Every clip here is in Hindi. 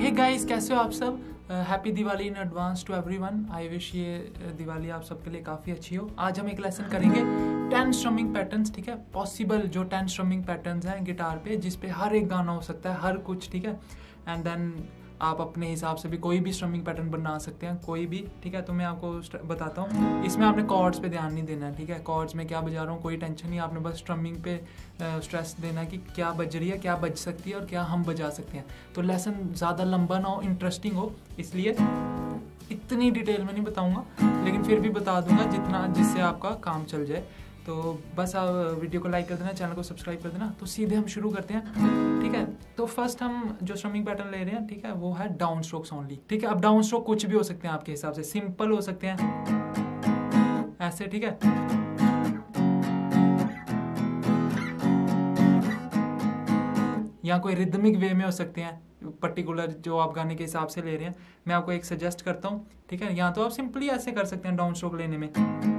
हे गाइस, कैसे हो आप सब। Happy Diwali in advance to everyone. I wish ये दिवाली आप सबके लिए काफ़ी अच्छी हो। आज हम एक लेसन करेंगे 10 स्ट्रमिंग पैटर्न्स, ठीक है। पॉसिबल जो 10 स्ट्रमिंग पैटर्न्स हैं गिटार पे, जिस पे हर एक गाना हो सकता है, हर कुछ, ठीक है। एंड देन आप अपने हिसाब से भी कोई भी स्ट्रमिंग पैटर्न बना सकते हैं, कोई भी, ठीक है। तो मैं आपको बताता हूँ। इसमें आपने कॉर्ड्स पे ध्यान नहीं देना है, ठीक है। कॉर्ड्स में क्या बजा रहा हूँ कोई टेंशन नहीं, आपने बस स्ट्रमिंग पे स्ट्रेस देना है कि क्या बज रही है, क्या बज सकती है और क्या हम बजा सकते हैं। तो लेसन ज़्यादा लंबा ना हो, इंटरेस्टिंग हो, इसलिए इतनी डिटेल में नहीं बताऊँगा, लेकिन फिर भी बता दूंगा जितना, जिससे आपका काम चल जाए। तो बस आप वीडियो को लाइक कर देना, चैनल को सब्सक्राइब कर देना। तो सीधे हम शुरू करते हैं, ठीक है। तो फर्स्ट हम जो स्ट्रमिंग पैटर्न ले रहे हैं, ठीक है, वो है डाउन स्ट्रोक्स ओनली, ठीक है। अब डाउन स्ट्रोक कुछ भी हो सकते हैं आपके हिसाब से, सिंपल हो सकते हैं ऐसे, ठीक है। या कोई रिदमिक वे में हो सकते हैं, पर्टिकुलर जो आप गाने के हिसाब से ले रहे हैं। मैं आपको एक सजेस्ट करता हूँ, ठीक है। या तो आप सिंपली ऐसे कर सकते हैं डाउन स्ट्रोक लेने में,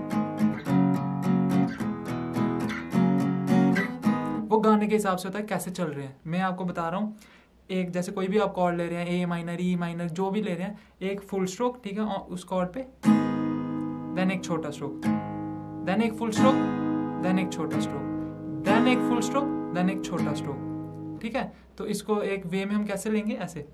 वो गाने के हिसाब से होता है कैसे चल रहे हैं। मैं आपको बता रहा हूँ, एक जैसे कोई भी आप कॉर्ड ले रहे हैं, ए माइनर, ई माइनर, जो भी ले रहे हैं, एक फुल स्ट्रोक, ठीक है, उस कॉर्ड पे, देन एक छोटा स्ट्रोक, देन एक फुल स्ट्रोक, देन एक छोटा स्ट्रोक, देन एक फुल स्ट्रोक, देन एक छोटा स्ट्रोक, ठीक है। तो इसको एक वे में हम कैसे लेंगे, ऐसे।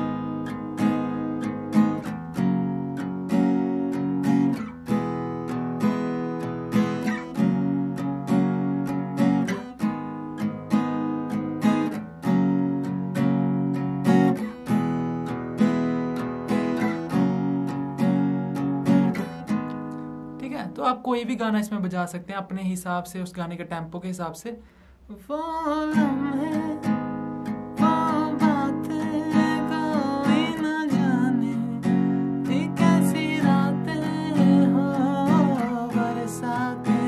तो आप कोई भी गाना इसमें बजा सकते हैं अपने हिसाब से, उस गाने के टेम्पो के हिसाब से। वो लम्हे, वो बातें कोई न जाने, ये कैसी रातें हो बरसातें,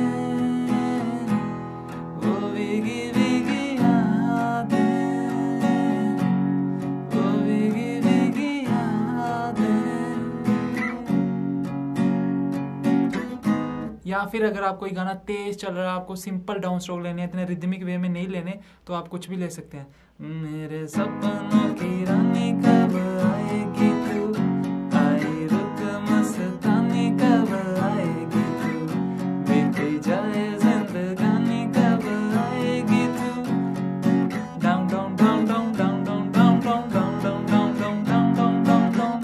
वो भीगी भीगी यादें, वो भीगी भीगी यादें। या फिर अगर आप कोई गाना तेज चल रहा है, आपको सिंपल डाउन स्ट्रोक लेने हैं, इतने रिदमिक वे में नहीं लेने, तो आप कुछ भी ले सकते हैं। मेरे सपनों की रानी कब आएगी तू, आई रुत मस्तानी कब आएगी तू, बीत जाए जिंदगानी कब आएगी तू। Down down down down down down down down down down down down down down down.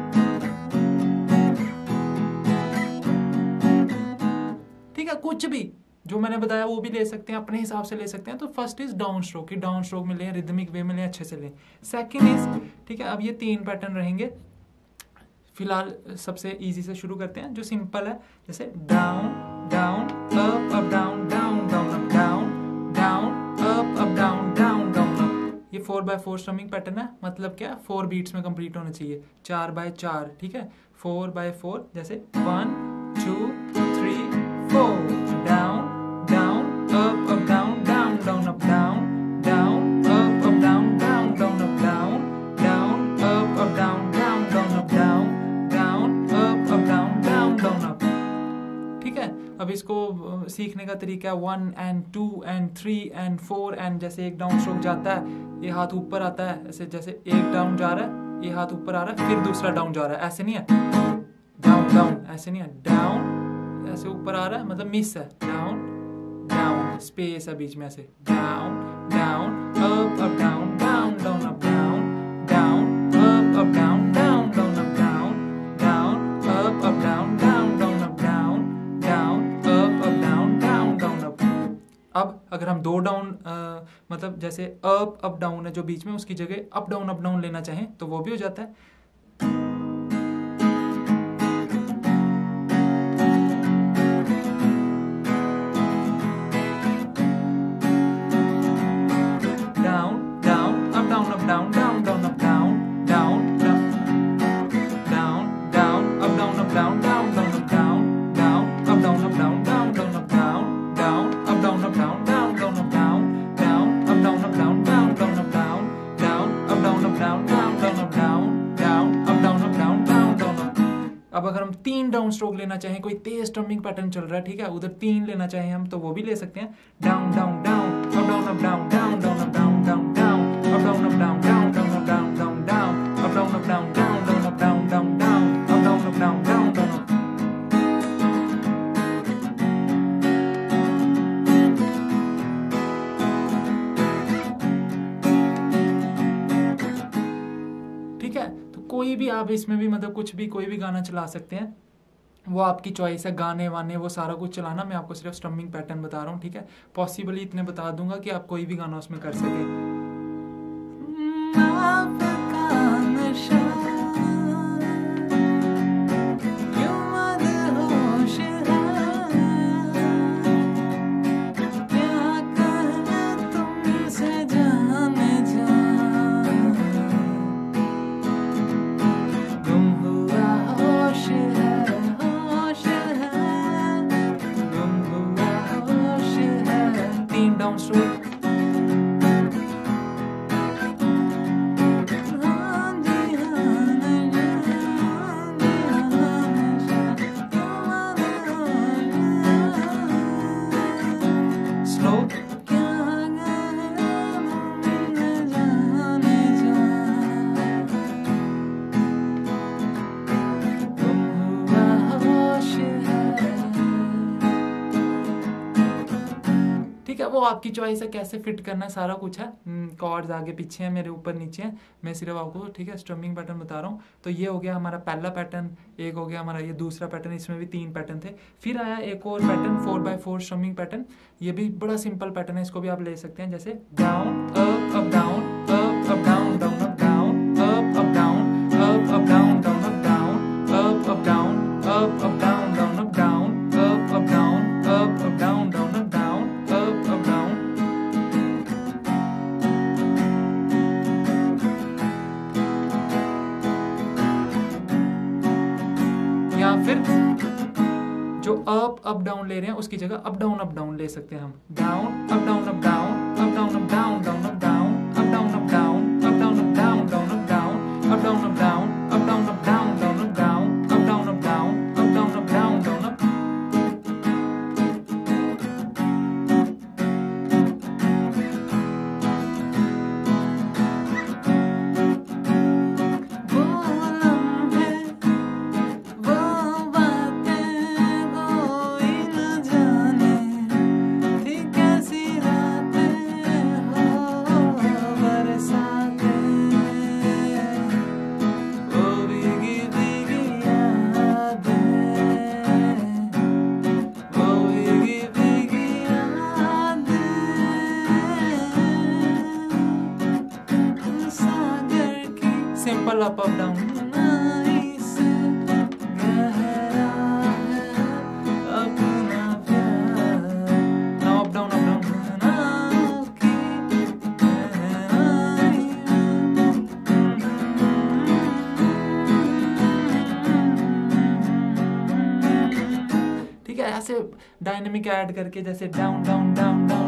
ठीक है, कुछ भी जो मैंने बताया वो भी ले सकते हैं, अपने हिसाब से ले सकते हैं। तो फर्स्ट इज डाउन स्ट्रोक, कि डाउन स्ट्रोक में लें, रिदमिक वे में लें, अच्छे से लें। सेकंड इज, ठीक है, अब ये 3 पैटर्न रहेंगे। फिलहाल सबसे इजी से शुरू करते हैं, जो सिंपल है, जैसे down down up up down down down up down down up down down down up. ये 4x4 स्ट्रमिंग पैटर्न है। मतलब क्या, 4 बीट्स में कंप्लीट होना चाहिए, 4x4, ठीक है। 4x4, जैसे 1 2 3 4, down down up up down down down up down down up up down down down up down down up up down down down up down down up up down down down up, ठीक है। अब इसको सीखने का तरीका है 1 and 2 and 3 and 4 and जैसे एक डाउन स्ट्रोक जाता है, ये हाथ ऊपर आता है, ऐसे जैसे एक डाउन जा रहा है, ये हाथ ऊपर आ रहा है, फिर दूसरा डाउन जा रहा है, ऐसे नहीं है। डाउन डाउन ऐसे नहीं है, डाउन ऐसे ऊपर आ रहा है, मतलब मिस है। डाउन डाउन, स्पेस है बीच में, ऐसे down down up up down down down up down down up down down down up down down up down down down up down down up down down down up. अब अगर हम 2 डाउन, मतलब जैसे अप डाउन है जो बीच में, उसकी जगह अप डाउन लेना चाहें तो वो भी हो जाता है। Down down down up down down down down down up down down down up down down up down down down down up down down up down down down down up down down up down down down down up down down up down down down down up down down up down down down down up। अब अगर हम 3 डाउन स्ट्रोक लेना चाहें, कोई तेज स्ट्रमिंग पैटर्न चल रहा है, ठीक है, उधर 3 लेना चाहें हम, तो वो भी ले सकते हैं। Down down down up down down down down up down down down up down down down down down down कोई भी आप इसमें भी मतलब कुछ भी कोई भी गाना चला सकते हैं, वो आपकी चॉइस है। गाने वाने वो सारा कुछ चलाना, मैं आपको सिर्फ स्ट्रमिंग पैटर्न बता रहा हूँ, ठीक है। पॉसिबली इतने बता दूंगा कि आप कोई भी गाना उसमें कर सके। वो आपकी चॉइस है कैसे फिट करना है, सारा कुछ है। कॉर्ड्स आगे पीछे हैं, मेरे ऊपर नीचे हैं, मैं सिर्फ आपको ठीक है स्ट्रमिंग पैटर्न बता रहा हूँ। तो ये हो गया हमारा पहला पैटर्न, एक हो गया हमारा ये दूसरा पैटर्न, इसमें भी 3 पैटर्न थे। फिर आया एक और पैटर्न 4x4 स्ट्रमिंग पैटर्न, ये भी बड़ा सिंपल पैटर्न है, इसको भी आप ले सकते हैं। जैसे down up down, up up down, down up down, up down, up down, down up down, up down, up down, down up down, up down, up down, down up down, up down. या फिर जो अप डाउन ले रहे हैं उसकी जगह अप डाउन ले सकते हैं हम। Down up down, up down, up down, up down, down up down, up down, up down, up down, up down, down up down, up down, up down, up down, up down, down up down, up down, up down, up down, up down, down up. Simple up down, up down, ठीक है। ऐसे डायनेमिक ऐड करके जैसे डाउन डाउन डाउन डाउन,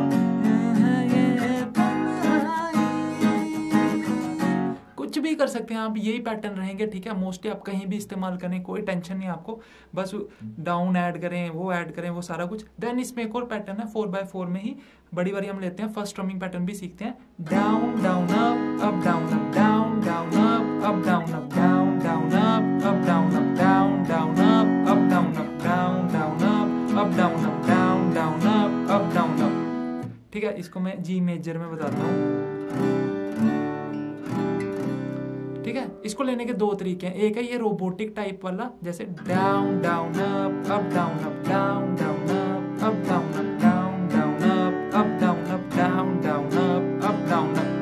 कुछ भी कर सकते हैं आप, यही पैटर्न रहेंगे, ठीक है। मोस्टली आप कहीं भी इस्तेमाल करें, कोई टेंशन नहीं आपको, बस डाउन ऐड करें, वो ऐड करें, वो सारा कुछ। देन इसमें एक और पैटर्न है 4x4 में ही, बड़ी बारी हम लेते हैं, फर्स्ट स्ट्रमिंग पैटर्न भी सीखते हैं। Down down up down, up down down, up down, up down down, up down, up down down, up down, up down down, up down, up down down, up down up, ठीक है। इसको मैं जी मेजर में बताता हूँ, ठीक है। इसको लेने के 2 तरीके हैं, एक है ये रोबोटिक टाइप वाला, जैसे down down up down, up down down, up down, up down down, up down, up down down, up down up.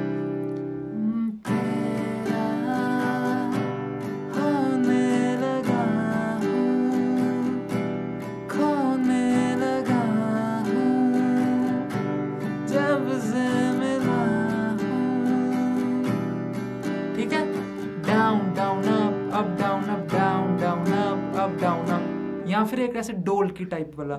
ठीक है, down down up down, up down down, up down up. या फिर एक ऐसे डोल की टाइप वाला,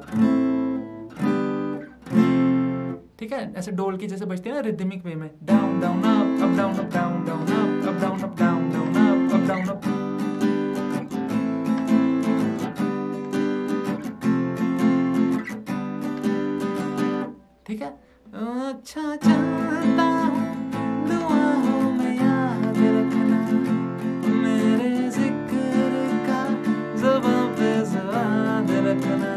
ठीक है, ऐसे डोल की जैसे बजती है ना रिदमिक वे में, down down up down, up down down, up down, up down down, up down up. ठीक है, अच्छा जानता हूँ दुआओं में याद रखना, मेरे जिक्र का ज़ुबां पे ज़बान रखना।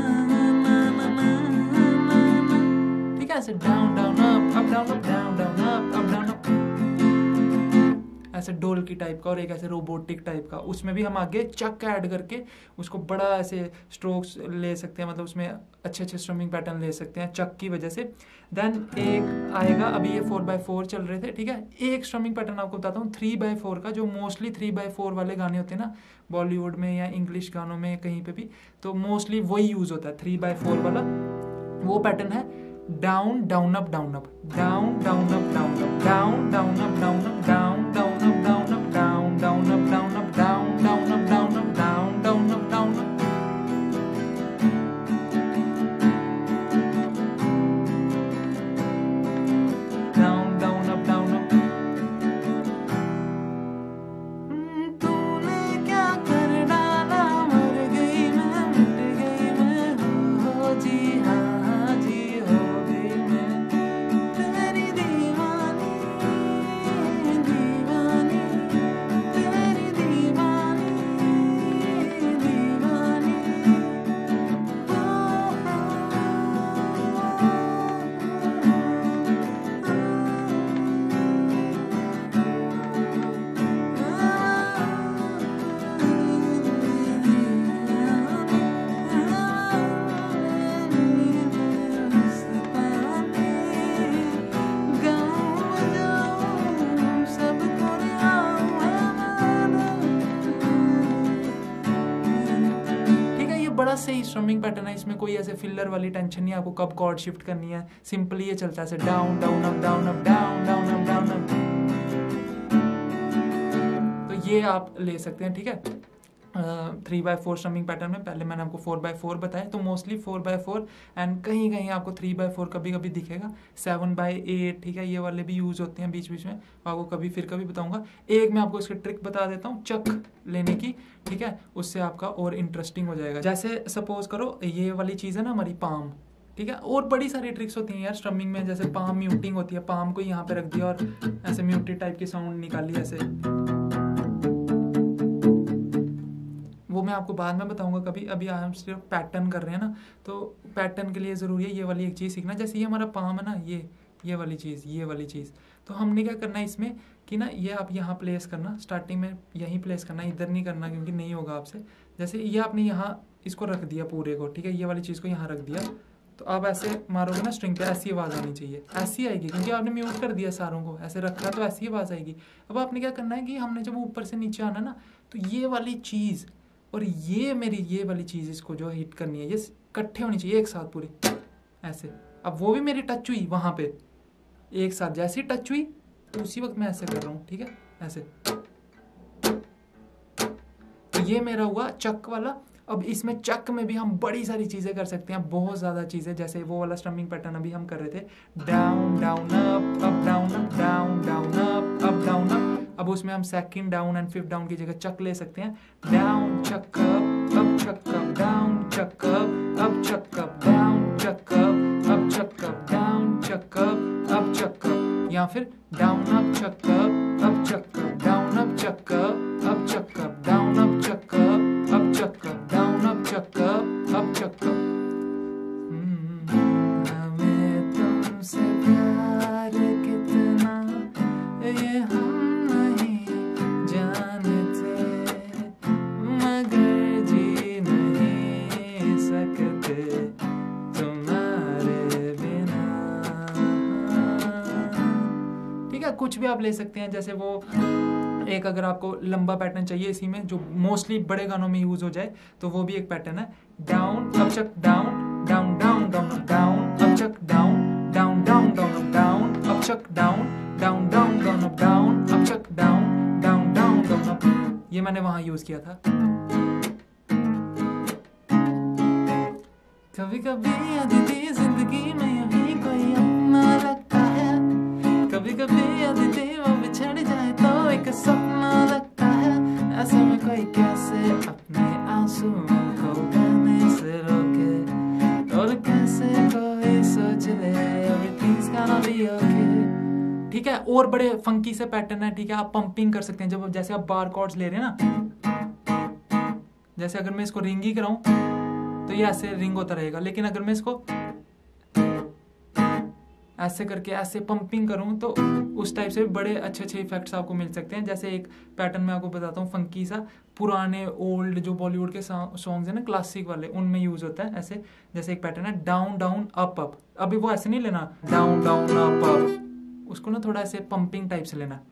ठीक है, ऐसे down down up down, up down down up down up, ऐसे डोल की टाइप का, और एक ऐसे रोबोटिक टाइप का। उसमें भी हम आगे चक ऐड करके उसको बड़ा ऐसे स्ट्रोक्स ले सकते हैं, मतलब उसमें अच्छे अच्छे स्ट्रमिंग पैटर्न ले सकते हैं चक की वजह से। देन एक आएगा, अभी ये 4x4 चल रहे थे, ठीक है। एक स्ट्रमिंग पैटर्न आपको बताता हूँ 3x4 का, जो मोस्टली 3x4 वाले गाने होते हैं ना बॉलीवुड में या इंग्लिश गानों में कहीं पे भी, तो मोस्टली वही यूज होता है 3x4 वाला। वो पैटर्न है down down up down up, down down up down up, down down up down up, down down up down up, down down up down up, down down up down up, down down up down up. बड़ा सही स्ट्रमिंग पैटर्न है, इसमें कोई ऐसे फिलर वाली टेंशन नहीं है आपको कब कॉर्ड शिफ्ट करनी है, सिंपली ये चलता है ऐसे down down up down up, down down up down up. तो ये आप ले सकते हैं, ठीक है। 3x4 स्ट्रमिंग पैटर्न में पहले मैंने आपको 4x4 बताया, तो मोस्टली 4x4 एंड कहीं कहीं आपको 3x4 कभी कभी दिखेगा, 7x8, ठीक है, ये वाले भी यूज होते हैं बीच बीच में, आपको कभी फिर कभी बताऊंगा। एक मैं आपको इसकी ट्रिक बता देता हूँ चक लेने की, ठीक है, उससे आपका और इंटरेस्टिंग हो जाएगा। जैसे सपोज करो ये वाली चीज़ है ना हमारी पाम, ठीक है, और बड़ी सारी ट्रिक्स होती हैं यार स्ट्रमिंग में, जैसे पाम म्यूटिंग होती है, पाम को यहाँ पे रख दिया और ऐसे म्यूटेड टाइप की साउंड निकाली ऐसे, वो मैं आपको बाद में बताऊंगा कभी, अभी हम सिर्फ पैटर्न कर रहे हैं ना, तो पैटर्न के लिए ज़रूरी है ये वाली एक चीज़ सीखना। जैसे ये हमारा पाम है ना, ये वाली चीज़, तो हमने क्या करना है इसमें कि ना ये आप यहाँ प्लेस करना, स्टार्टिंग में यहीं प्लेस करना, इधर नहीं करना क्योंकि नहीं होगा आपसे। जैसे ये आपने यहाँ इसको रख दिया पूरे को, ठीक है, ये वाली चीज़ को यहाँ रख दिया, तो आप ऐसे मारोगे ना स्ट्रिंग पे, ऐसी आवाज़ आनी चाहिए, ऐसी आएगी क्योंकि आपने म्यूट कर दिया सारों को, ऐसे रखा तो ऐसी आवाज़ आएगी। अब आपने क्या करना है कि हमने जब ऊपर से नीचे आना ना, तो ये वाली चीज़ और ये मेरी ये वाली चीज़, इसको जो हिट करनी है, ये इकट्ठे होनी चाहिए एक साथ पूरी ऐसे। अब वो भी मेरी टच हुई वहाँ पे एक साथ, जैसे ही टच हुई तो उसी वक्त मैं ऐसे कर रहा हूँ, ठीक है, ऐसे। तो ये मेरा हुआ चक वाला। अब इसमें चक में भी हम बड़ी सारी चीज़ें कर सकते हैं, बहुत ज़्यादा चीज़ें, जैसे वो वाला स्ट्रमिंग पैटर्न अभी हम कर रहे थे, down down up down up, down down up down up. अब उसमें हम second down and fifth down की जगह चक ले सकते हैं, down chuck up chuck up, down chuck up chuck up, down chuck up chuck up, down chuck up chuck up, या फिर down up chuck up chuck up, down up chuck up chuck up, down up chuck up chuck up, down up chuck up chuck up. हमें तुमसे प्यार कितना ये हम नहीं जानते, मगर जी नहीं सकते तुम्हारे बिना। ठीक है, कुछ भी आप ले सकते हैं, जैसे वो एक अगर आपको लंबा पैटर्न चाहिए इसी में जो मोस्टली बड़े गानों में यूज हो जाए, तो वो भी एक पैटर्न है, down up chuck down down down down down up chuck down down down down down up chuck down down down down up down up chuck down down down down up. ये मैंने वहां यूज किया था। कभी कभी अदिति जिंदगी में यही कोई अपना लगता है, कभी कभी अदिति वो बिछड़ जाए तो एक सपना लगता है, ऐसे में कोई कैसे अपने आंसू को बहने से रोके, और कैसे कोई सोच ले everything's gonna be okay। ठीक है, और बड़े फंकी से पैटर्न है, ठीक है, आप पंपिंग कर सकते हैं। जब जैसे आप बार कॉर्ड्स ले रहे हैं ना, जैसे अगर मैं इसको रिंग ही कराऊं तो ये ऐसे रिंग होता रहेगा, लेकिन अगर मैं इसको ऐसे करके ऐसे पंपिंग करूँ तो उस टाइप से बड़े अच्छे अच्छे इफेक्ट्स आपको मिल सकते हैं। जैसे एक पैटर्न मैं आपको बताता हूँ फंकी सा, पुराने ओल्ड जो बॉलीवुड के सॉन्ग्स हैं ना क्लासिक वाले, उनमें यूज होता है ऐसे। जैसे एक पैटर्न है डाउन डाउन अप अप, अभी वो ऐसे नहीं लेना डाउन डाउन अप अप, उसको ना थोड़ा ऐसे पंपिंग टाइप से लेना।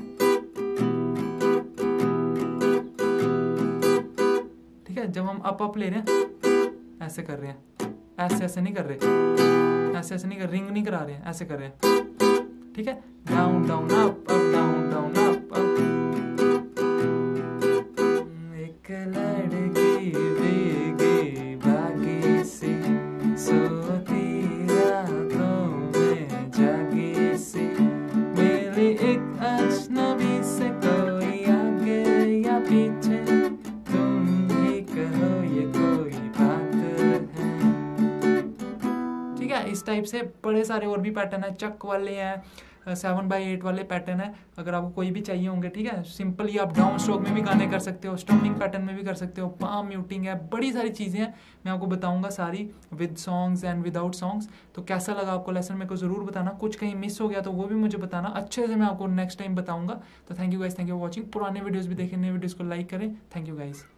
ठीक है, जब हम अप ले रहे हैं ऐसे कर रहे हैं, ऐसे नहीं कर रहे, ऐसे नहीं कर, रिंग नहीं करा रहे हैं, ऐसे कर रहे हैं। ठीक है, down down up up down down up up. एक लड़की भीगी भागी सी सोती रातों में जागी सी, मिली एक अजनबी से कोई आगे या पीछे, तुम ही कहो ये कोई बात है। ठीक है, इस टाइप से बड़े सारे और भी पैटर्न है, चक वाले हैं, 7/8 वाले पैटर्न है, अगर आपको कोई भी चाहिए होंगे। ठीक है, सिंपली आप डाउन स्ट्रोक में भी गाने कर सकते हो, स्ट्रमिंग पैटर्न में भी कर सकते हो, पाम म्यूटिंग है, बड़ी सारी चीज़ें हैं, मैं आपको बताऊंगा सारी with songs and without songs. तो कैसा लगा आपको लेसन मेरे को ज़रूर बताना, कुछ कहीं मिस हो गया तो वो भी मुझे बताना, अच्छे से मैं आपको नेक्स्ट टाइम बताऊंगा। तो thank you guys, thank you for watching. पुराने वीडियोज़ भी देखें, नए वीडियोज़ को लाइक करें। Thank you guys.